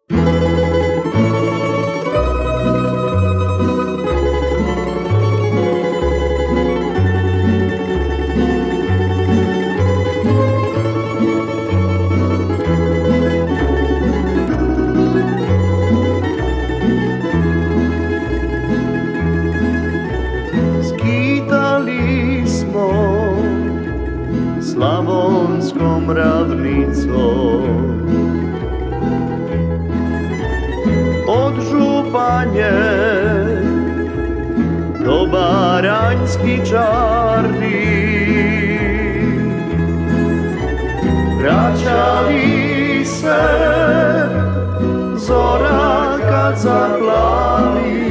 Slavonskom ravnicom od Županje do Baranjski Čardi, vraćali se zora kad zaplavi,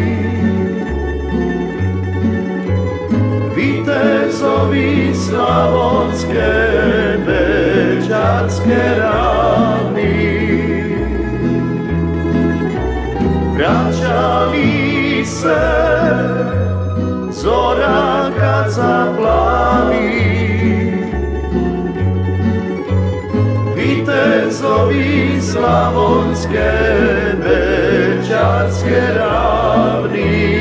vitezovi slavonske Bečarske ravni, vraćali se zora kad zaplavi, vitezovi slavonske Bečarske ravni.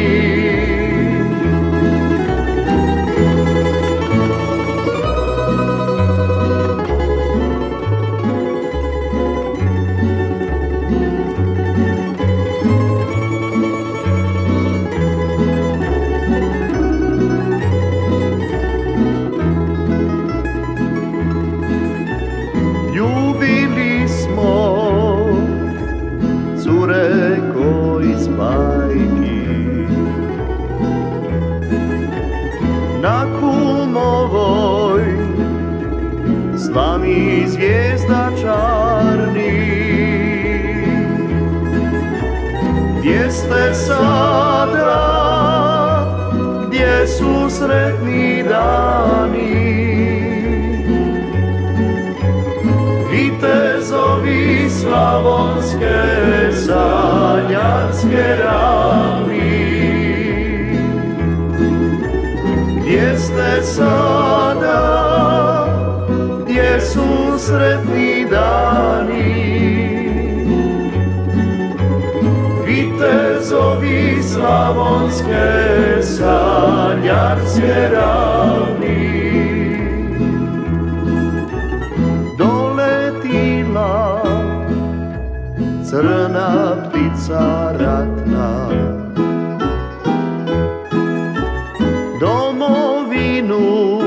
Ljubili smo cure ko iz bajki, na Kumovoj slami zvijezda čarni. Gdje ste sada, gdje su sretni dani, vitezovi slavonske Sanjarske ravni. Gdje ste sada, gdje su sretni dani, vitezovi slavonske Sanjarske ravni. Crna ptica ratna, domovinu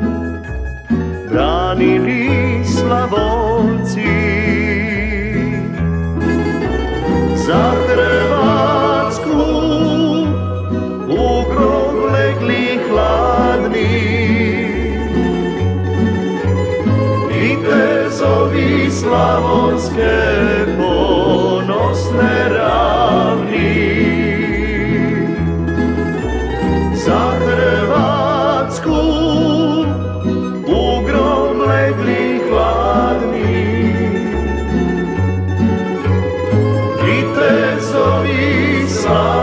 branili Slavonci, za Hrvatsku u grob legli hladni, vitezovi slavonske ponosne ravni, za Hrvatsku u grob legli hladni, vitezovi slavonske